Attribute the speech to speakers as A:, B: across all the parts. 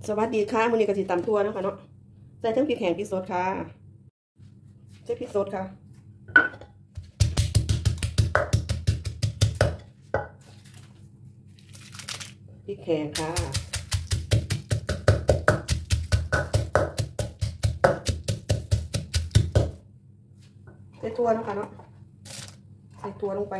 A: สวัสดีค่ะมื้อนี้ก็สิตำทั่วนะคะเนาะใส่ทั้งพริกแห้งพริกสดค่ะใส่พริกสดค่ะพริกแห้งค่ะใส่ทั่วนะคะเนาะใส่ทั่วลงไป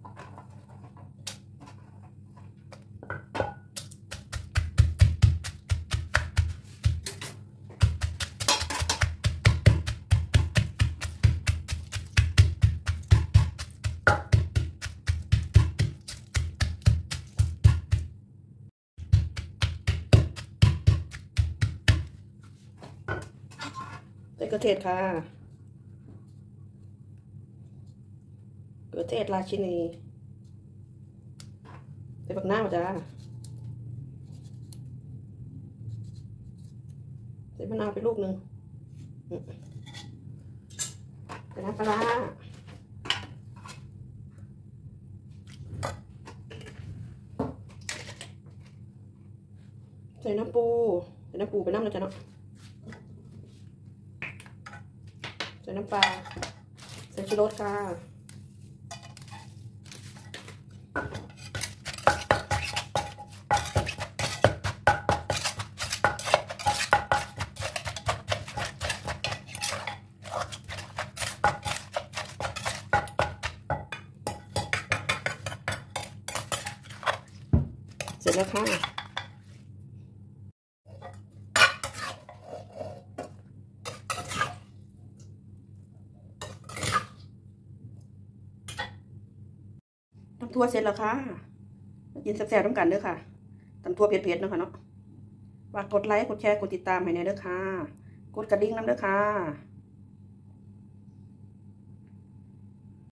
A: ใส่กระเทียมค่ะกระเทียมราชินีใส่ผักน้ำจ้าใส่มะนาวไปลูกหนึ่งใส่น้ำปลาใส่น้ำปูไปน้ำนะจ๊ะเนาะใส่น้ำปลาใส่ชูรสค่ะเสร็จแล้วค่ะตำทั่วเสร็จแล้วค่ะกินแซ่บๆน้ำกันเด้อค่ะตำทั่วเผ็ดๆเนาะค่ะเนาะฝากกดไลค์กดแชร์กดติดตามให้แน่เด้อค่ะกดกระดิ่งน้ำเด้อค่ะ